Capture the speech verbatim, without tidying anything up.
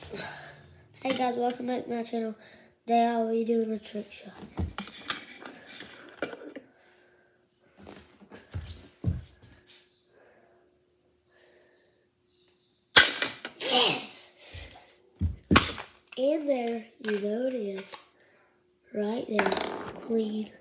Hey guys, welcome back to my channel. Today I'll be doing a trick shot. Yes! And there, you know it is. Right there, clean.